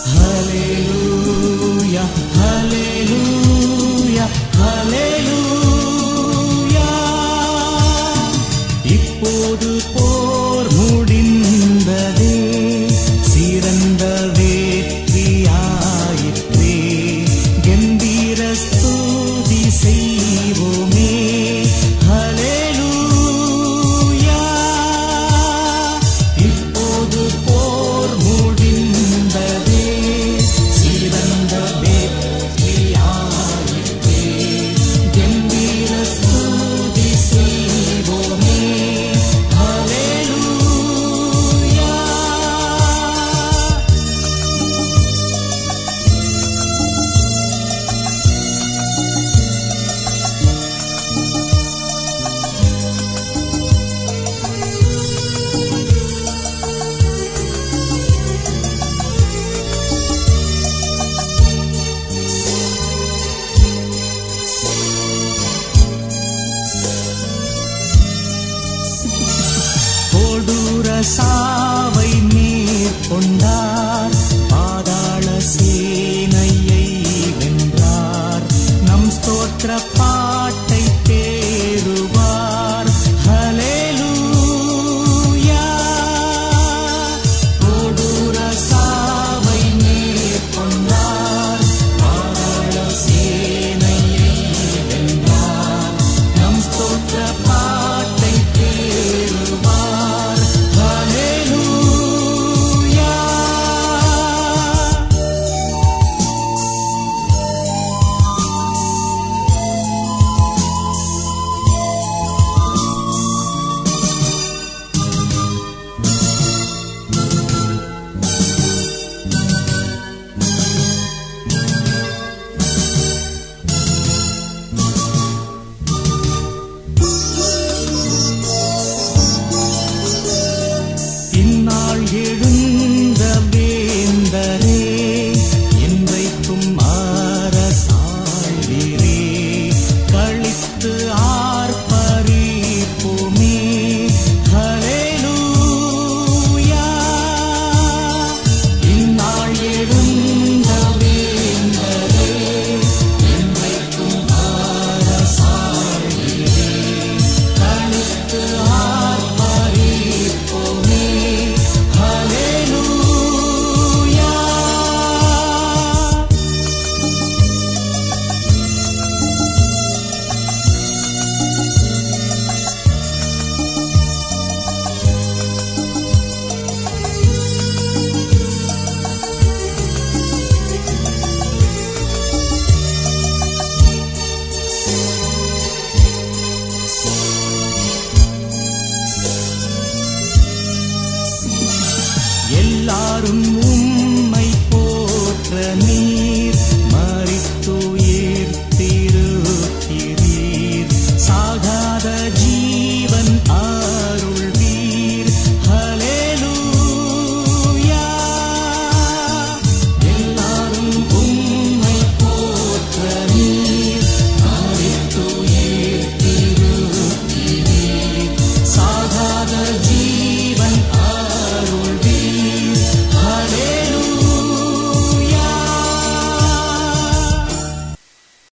ஹல்லேலூயா ஹல்லேலூயா ஹல்லேலூயா. இப்போது போர் முடிந்ததே, சிறந்த வெற்றியாயிற்றே. கம்பீர ஸ்துதி செய்வோமே, ஹல்லேலூயா. இப்போது போர் முடிந்ததே, சிறந்த வெற்றியாயிற்றே. கம்பீர ஸ்துதி செய்வோமே, ஹல்லேலூயா. கொடூர சாவை மேற்கொண்டார், பாதாள சேனையை வென்றார். நம் ஸ்தோத்திர பாட்டை தேறுவார், ஹல்லேலூயா. கொடூர சாவை மேற்கொண்டார், பாதாள சேனையை வென்றார். நம் ஸ்தோத்திர பாட்டை தேறுவார், ஹல்லேலூயா. இந்நாள் எழுந்த வேந்தரே, என்றைக்கும் அரசாழ்வீரே. களித்து ஆர்ப்பரிப்போமே, ஹல்லேலூயா. இந்நாள் எழுந்த வேந்தரே, என்றைக்கும் அரசாழ்வீரே. களித்து ஆர்ப்பரிப்போமே, ஹல்லேலூயா. எல்லாரும்